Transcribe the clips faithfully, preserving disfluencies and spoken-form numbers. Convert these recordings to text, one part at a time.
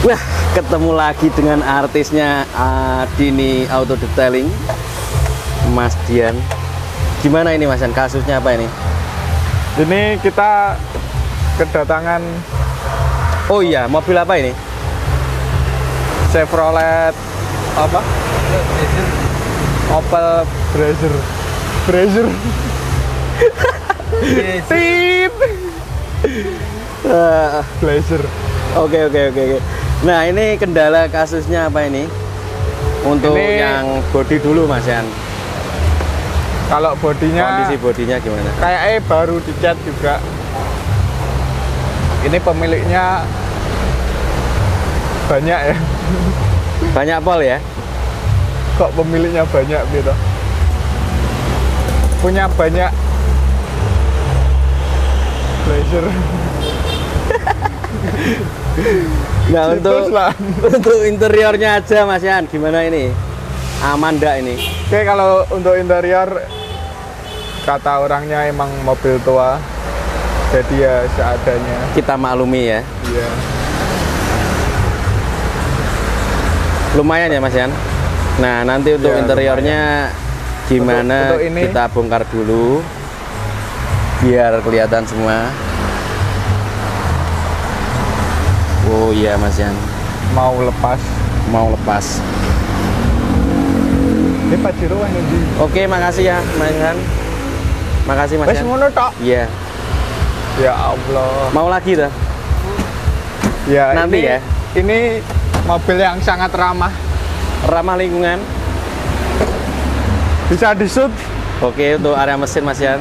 Wah, ketemu lagi dengan artisnya uh, Dini Auto Detailing, Mas Dian. Gimana ini Mas Dian, kasusnya apa ini? Ini kita kedatangan. Oh iya, mobil apa ini? Chevrolet apa? Opel Blazer. Blazer. Tit. Uh, Blazer. Oke oke oke oke. Nah, ini kendala kasusnya apa ini? Untuk Ini- yang body dulu Mas Dian. Kalau bodinya Kondisi bodinya gimana? kayaknya baru dicat juga. Ini pemiliknya banyak ya. Banyak pol ya? Kok pemiliknya banyak gitu? Punya banyak Blazer. Nah, Situs untuk lah. untuk interiornya aja Mas Dian, gimana ini? Aman nggak ini? Oke, kalau untuk interior kata orangnya emang mobil tua, jadi ya seadanya. Kita maklumi ya. Iya. Lumayan ya Mas Dian. Nah, nanti untuk Ya, interiornya gimana Untuk- untuk ini- kita bongkar dulu biar kelihatan semua. Oh iya Mas Dian, Mau lepas. mau lepas. Ini Pajero wah nanti. Oke, makasih ya Mas Dian. Makasih Mas Wes Dian. ngono tok. Iya. Ya Allah. Mau lagi dah. Ya Nanti ini, ya. Ini mobil yang sangat ramah. Ramah lingkungan. Bisa di-shoot. Oke, untuk area mesin Mas Dian.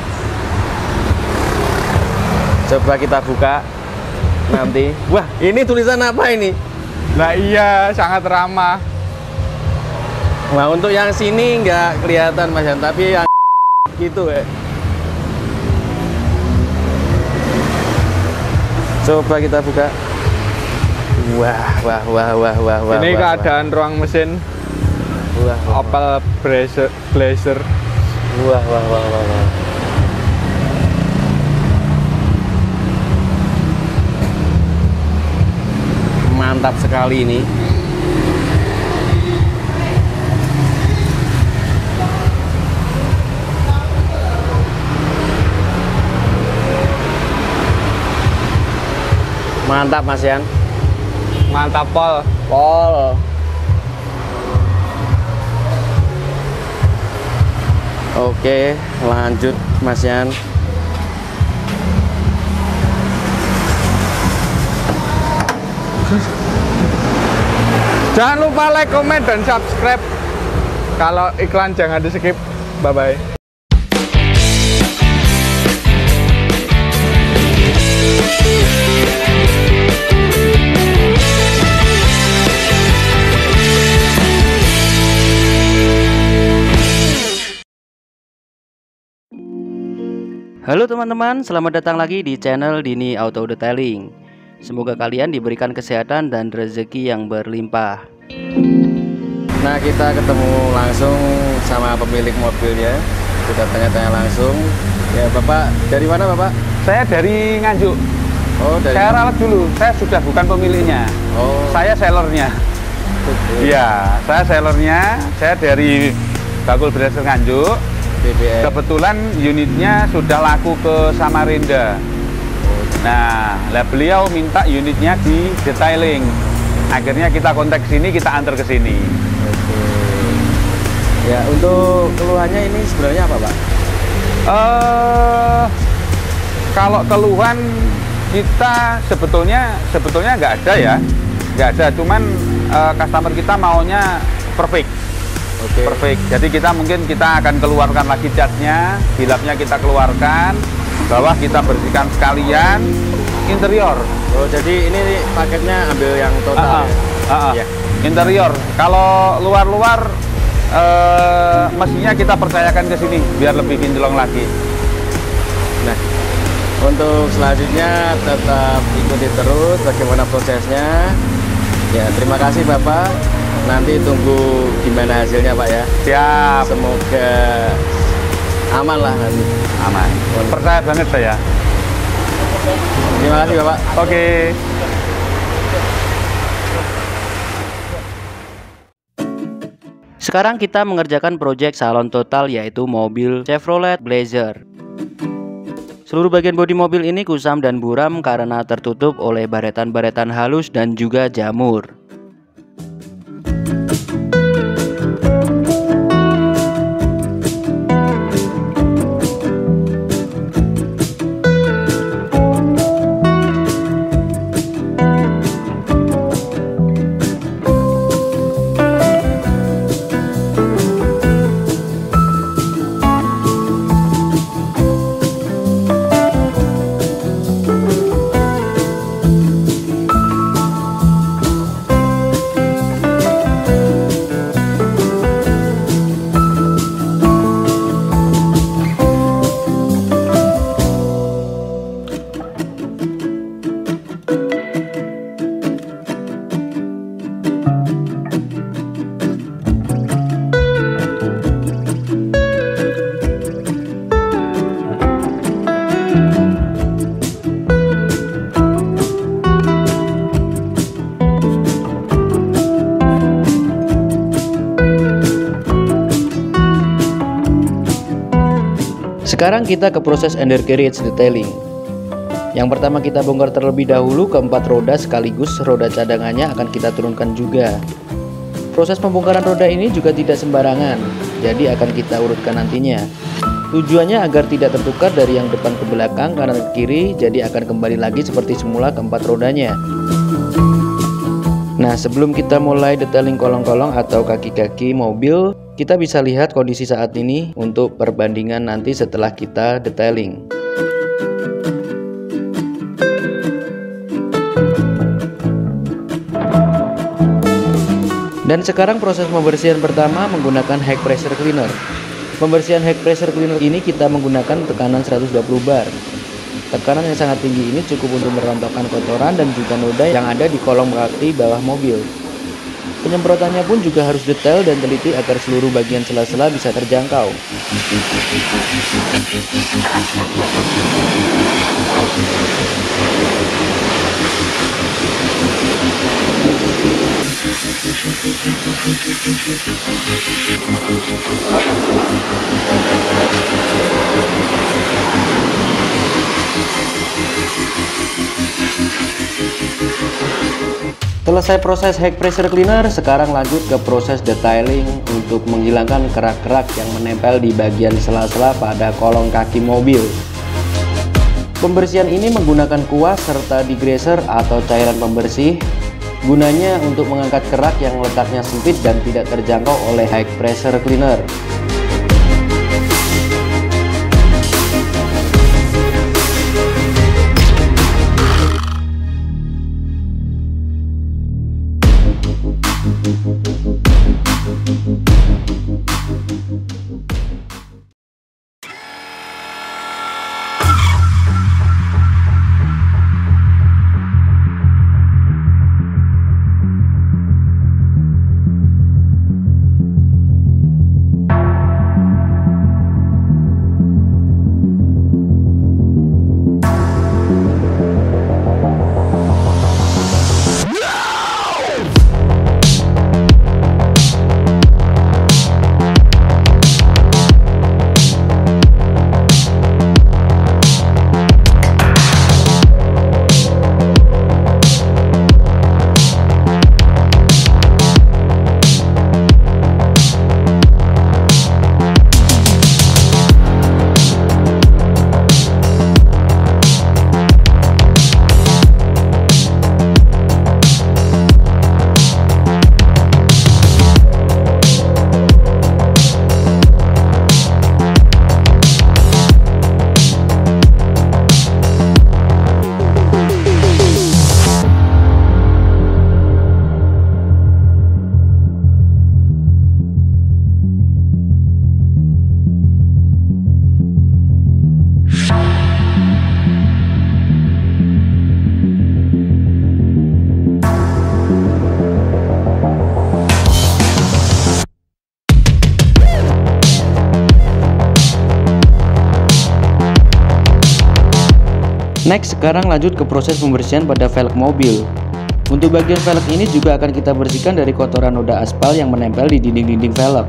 Coba kita buka nanti. Wah, ini tulisan apa ini? Nah iya, sangat ramah. Nah, untuk yang sini nggak kelihatan Mas Dian, tapi yang gitu ya. Coba kita buka. Wah, wah, wah, wah, wah, wah. Ini wah, keadaan ruang mesin Wah, wah, Opel Blazer. Blazer. wah, wah, wah, wah, wah. Mantap sekali ini. Mantap Mas Dian. Mantap Pol. Pol. Oke, lanjut Mas Dian. Jangan lupa like, comment, dan subscribe. Kalau iklan jangan di skip. Bye bye. Halo teman-teman, selamat datang lagi di channel Dini Auto Detailing. Semoga kalian diberikan kesehatan dan rezeki yang berlimpah. Nah, kita ketemu langsung sama pemilik mobilnya. Kita tanya-tanya langsung. Ya Bapak, dari mana Bapak? Saya dari Nganjuk. Oh, dari Saya ralat dulu. Saya sudah bukan pemiliknya. Oh, Saya sellernya. oke. Iya, saya sellernya. Saya dari Bakul Blazer Nganjuk. B B M. Kebetulan unitnya sudah laku ke Samarinda. Nah, lah beliau minta unitnya di detailing. Akhirnya kita kontak sini, kita antar ke sini. Oke. Ya, untuk keluhannya ini sebenarnya apa, Pak? Eh, kalau keluhan kita sebetulnya sebetulnya nggak ada ya, nggak ada. Cuman eh, customer kita maunya perfect. Oke. Perfect. Jadi kita mungkin kita akan keluarkan lagi catnya, bilapnya kita keluarkan, bawah kita bersihkan sekalian, interior. Oh, jadi ini paketnya ambil yang total Ah, ya? ah, ah. Iya. Interior. Kalau luar-luar, eh, mestinya kita percayakan ke sini biar lebih kinclong lagi. Nah, untuk selanjutnya tetap ikuti terus bagaimana prosesnya. Ya, terima kasih Bapak. Nanti tunggu gimana hasilnya Pak ya. Siap. Semoga aman lah nanti. Aman. Percaya banget saya. Terima kasih Bapak. Oke. Sekarang kita mengerjakan proyek salon total, yaitu mobil Chevrolet Blazer. Seluruh bagian bodi mobil ini kusam dan buram karena tertutup oleh baretan-baretan halus dan juga jamur. Sekarang kita ke proses undercarriage detailing. Yang pertama kita bongkar terlebih dahulu keempat roda sekaligus roda cadangannya akan kita turunkan juga. Proses pembongkaran roda ini juga tidak sembarangan, jadi akan kita urutkan nantinya. Tujuannya agar tidak tertukar dari yang depan ke belakang, kanan ke kiri, jadi akan kembali lagi seperti semula keempat rodanya. Nah, sebelum kita mulai detailing kolong-kolong atau kaki-kaki mobil, kita bisa lihat kondisi saat ini untuk perbandingan nanti setelah kita detailing. Dan sekarang proses pembersihan pertama menggunakan high pressure cleaner. Pembersihan high pressure cleaner ini kita menggunakan tekanan seratus dua puluh bar. Tekanan yang sangat tinggi ini cukup untuk merontokkan kotoran dan juga noda yang ada di kolong kaki bawah mobil. Penyemprotannya pun juga harus detail dan teliti agar seluruh bagian sela-sela bisa terjangkau. Selesai proses high pressure cleaner, sekarang lanjut ke proses detailing untuk menghilangkan kerak-kerak yang menempel di bagian sela-sela pada kolong kaki mobil. Pembersihan ini menggunakan kuas serta degreaser atau cairan pembersih, gunanya untuk mengangkat kerak yang letaknya sempit dan tidak terjangkau oleh high pressure cleaner. Next, sekarang lanjut ke proses pembersihan pada velg mobil. Untuk bagian velg ini juga akan kita bersihkan dari kotoran noda aspal yang menempel di dinding-dinding velg.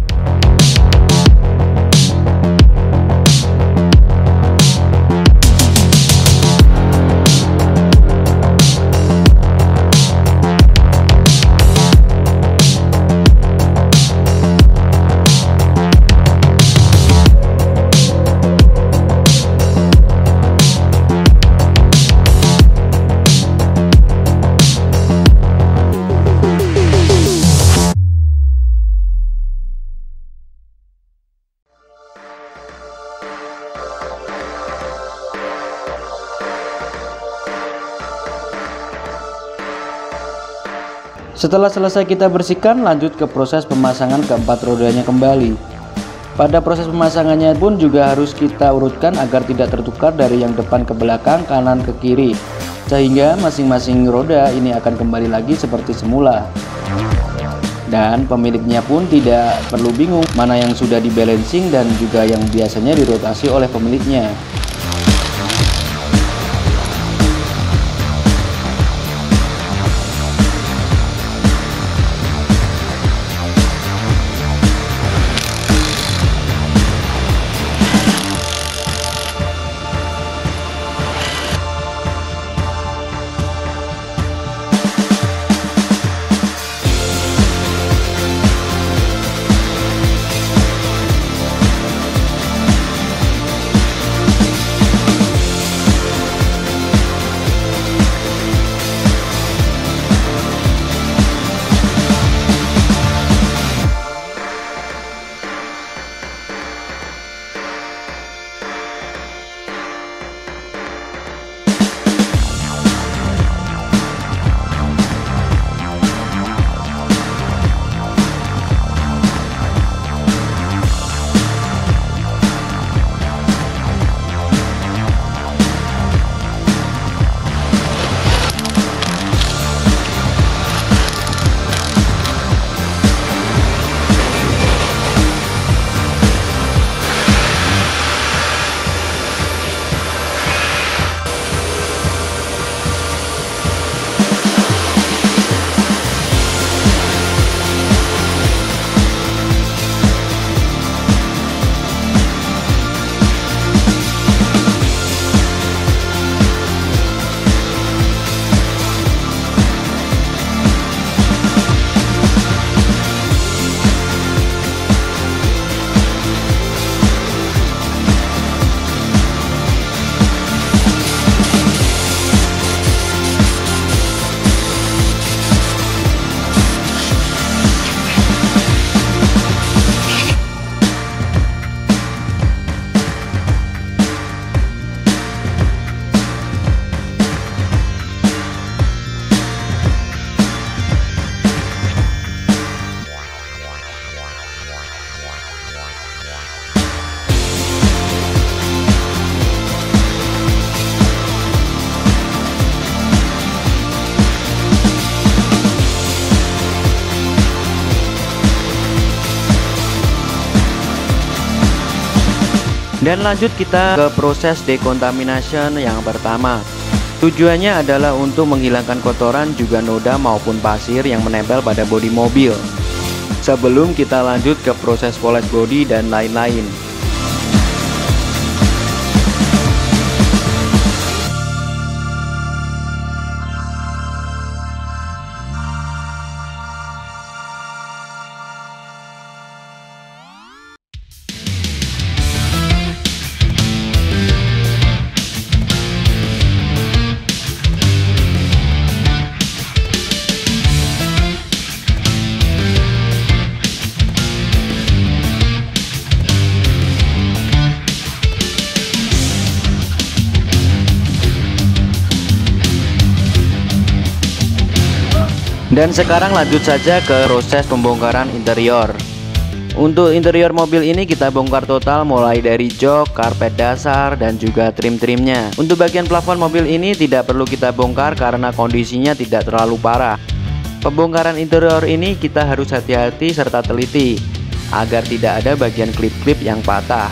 Setelah selesai kita bersihkan, lanjut ke proses pemasangan keempat rodanya kembali. Pada proses pemasangannya pun juga harus kita urutkan agar tidak tertukar dari yang depan ke belakang, kanan ke kiri, sehingga masing-masing roda ini akan kembali lagi seperti semula. Dan pemiliknya pun tidak perlu bingung mana yang sudah di balancing dan juga yang biasanya dirotasi oleh pemiliknya. Dan lanjut kita ke proses decontamination yang pertama. Tujuannya adalah untuk menghilangkan kotoran juga noda maupun pasir yang menempel pada bodi mobil. Sebelum kita lanjut ke proses polish body dan lain-lain. Dan sekarang lanjut saja ke proses pembongkaran interior. Untuk interior mobil ini kita bongkar total mulai dari jok, karpet dasar, dan juga trim-trimnya. Untuk bagian plafon mobil ini tidak perlu kita bongkar karena kondisinya tidak terlalu parah. Pembongkaran interior ini kita harus hati-hati serta teliti agar tidak ada bagian klip-klip yang patah.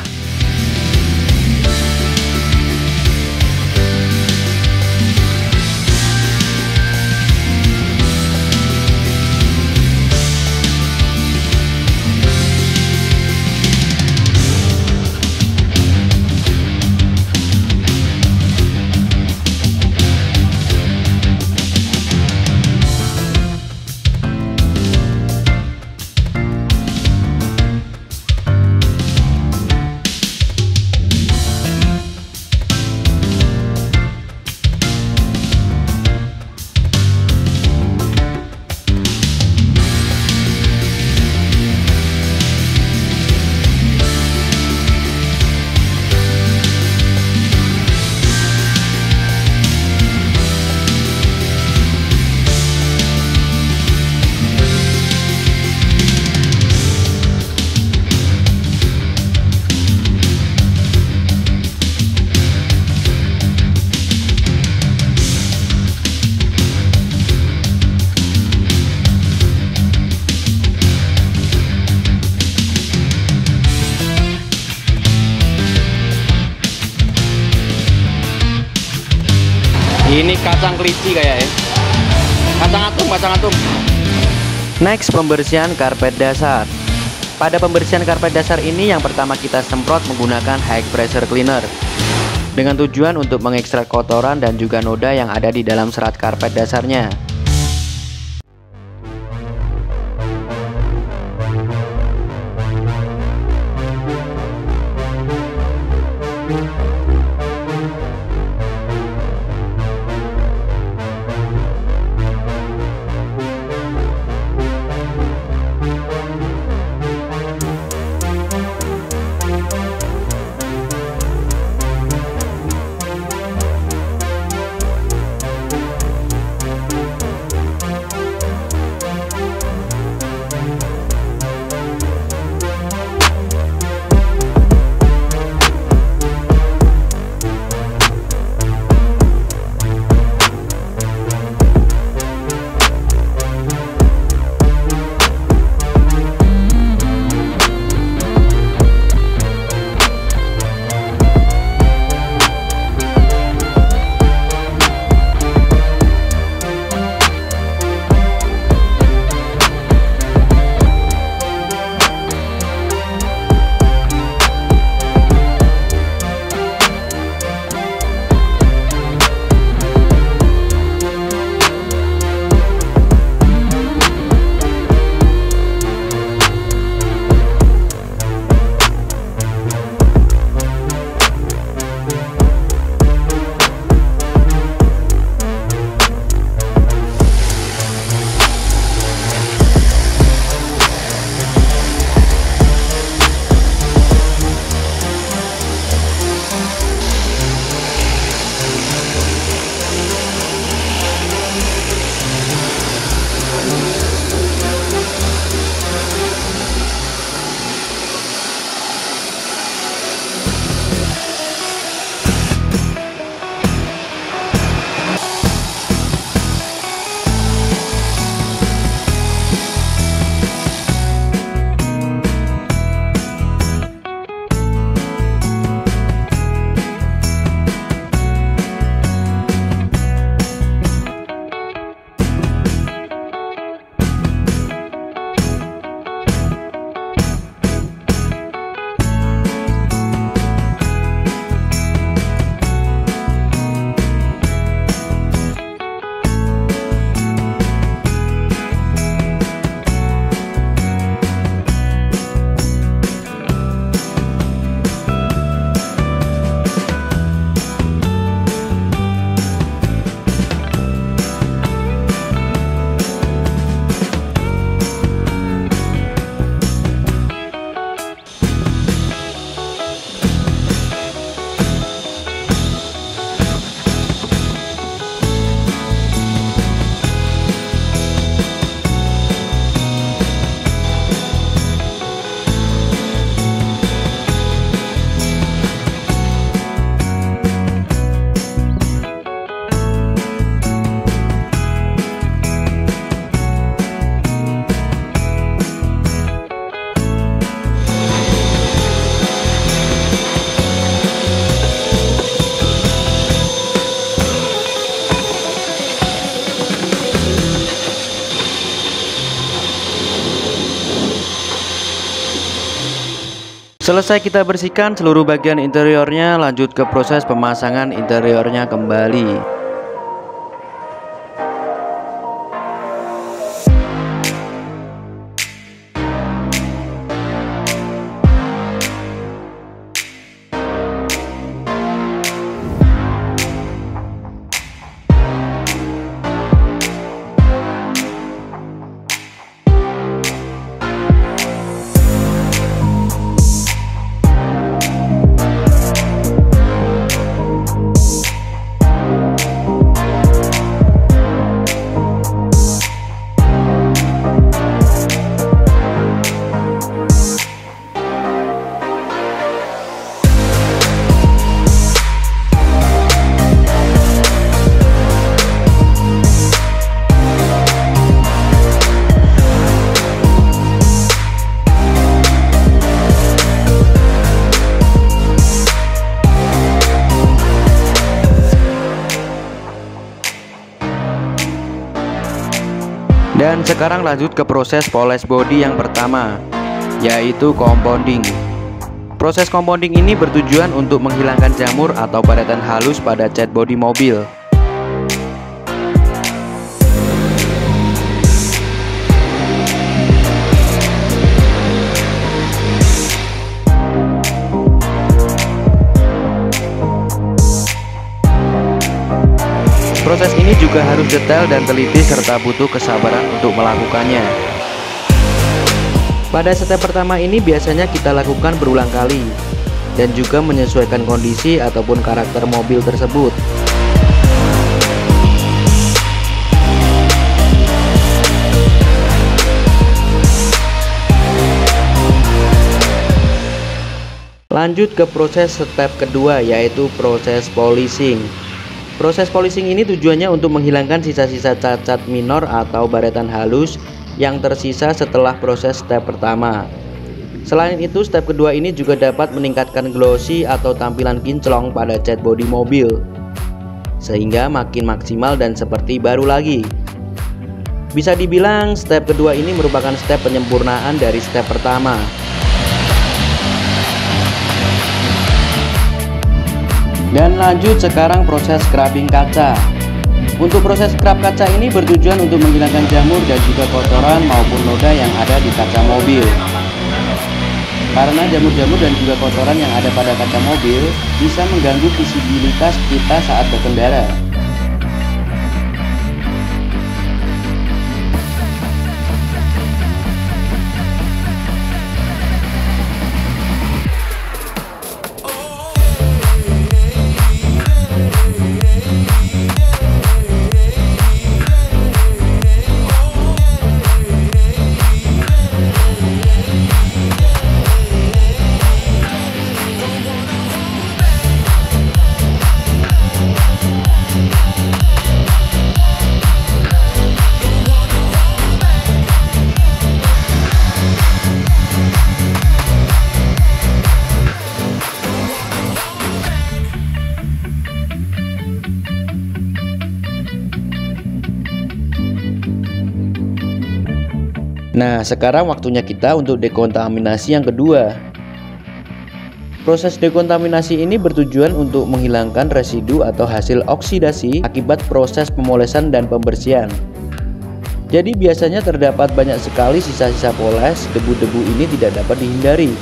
Ini kacang kelinci kayak ya. Kacang atum, kacang atum. Next, pembersihan karpet dasar. Pada pembersihan karpet dasar ini yang pertama kita semprot menggunakan high pressure cleaner dengan tujuan untuk mengekstrak kotoran dan juga noda yang ada di dalam serat karpet dasarnya. Selesai kita bersihkan seluruh bagian interiornya, lanjut ke proses pemasangan interiornya kembali. Dan sekarang lanjut ke proses poles bodi yang pertama, yaitu compounding. Proses compounding ini bertujuan untuk menghilangkan jamur atau baretan halus pada cat bodi mobil. Proses ini juga harus detail dan teliti serta butuh kesabaran untuk melakukannya. Pada step pertama ini biasanya kita lakukan berulang kali dan juga menyesuaikan kondisi ataupun karakter mobil tersebut. Lanjut ke proses step kedua, yaitu proses polishing. Proses polishing ini tujuannya untuk menghilangkan sisa-sisa cacat minor atau baretan halus yang tersisa setelah proses step pertama. Selain itu, step kedua ini juga dapat meningkatkan glossy atau tampilan kinclong pada cat bodi mobil, sehingga makin maksimal dan seperti baru lagi. Bisa dibilang step kedua ini merupakan step penyempurnaan dari step pertama. Dan lanjut sekarang proses scrubbing kaca. Untuk proses scrub kaca ini bertujuan untuk menghilangkan jamur dan juga kotoran maupun noda yang ada di kaca mobil. Karena jamur-jamur dan juga kotoran yang ada pada kaca mobil bisa mengganggu visibilitas kita saat berkendara. Nah, sekarang waktunya kita untuk dekontaminasi yang kedua. Proses dekontaminasi ini bertujuan untuk menghilangkan residu atau hasil oksidasi akibat proses pemolesan dan pembersihan. Jadi biasanya terdapat banyak sekali sisa-sisa poles, debu-debu ini tidak dapat dihindari.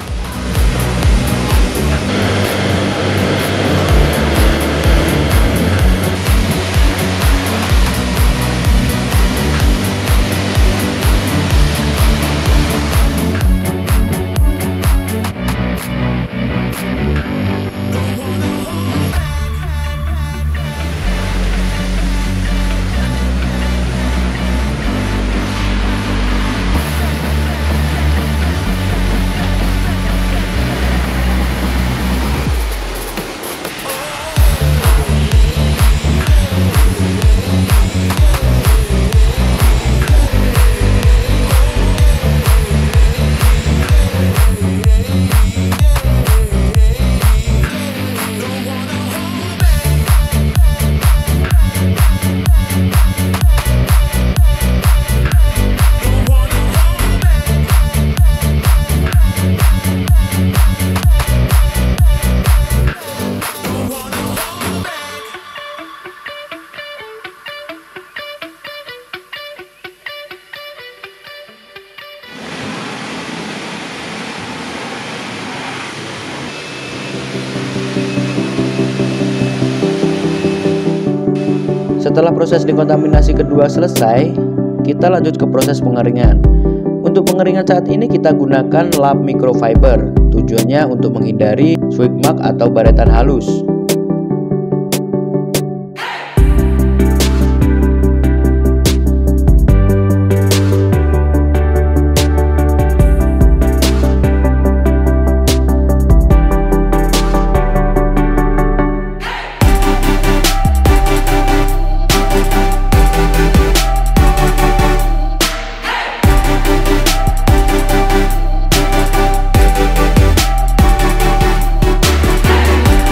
Setelah proses dekontaminasi kedua selesai, kita lanjut ke proses pengeringan. Untuk pengeringan saat ini kita gunakan lap microfiber. Tujuannya untuk menghindari swig mark atau baretan halus.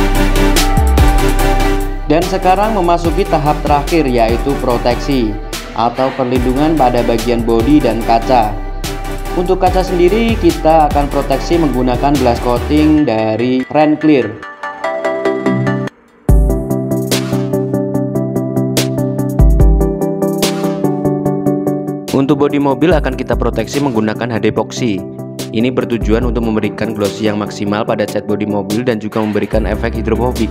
Dan sekarang memasuki tahap terakhir, yaitu proteksi. atau perlindungan pada bagian bodi dan kaca. Untuk kaca sendiri kita akan proteksi menggunakan glass coating dari Renclear. Untuk bodi mobil akan kita proteksi menggunakan H D epoxy. Ini bertujuan untuk memberikan glossy yang maksimal pada cat bodi mobil dan juga memberikan efek hidrofobik.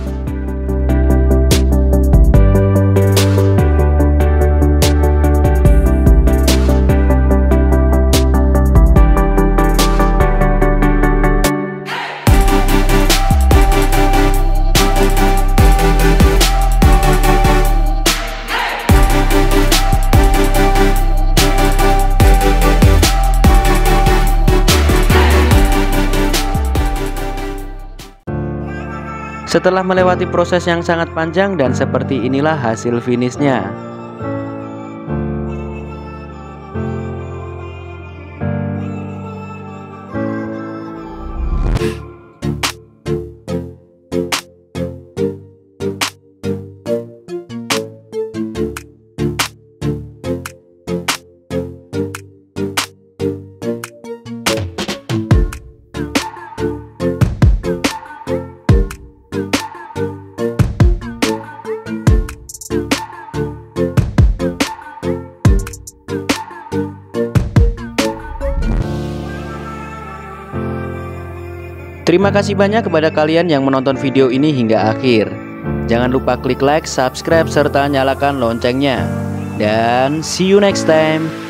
Setelah melewati proses yang sangat panjang dan seperti inilah hasil finishnya. Terima kasih banyak kepada kalian yang menonton video ini hingga akhir. Jangan lupa klik like, subscribe, serta nyalakan loncengnya. Dan see you next time.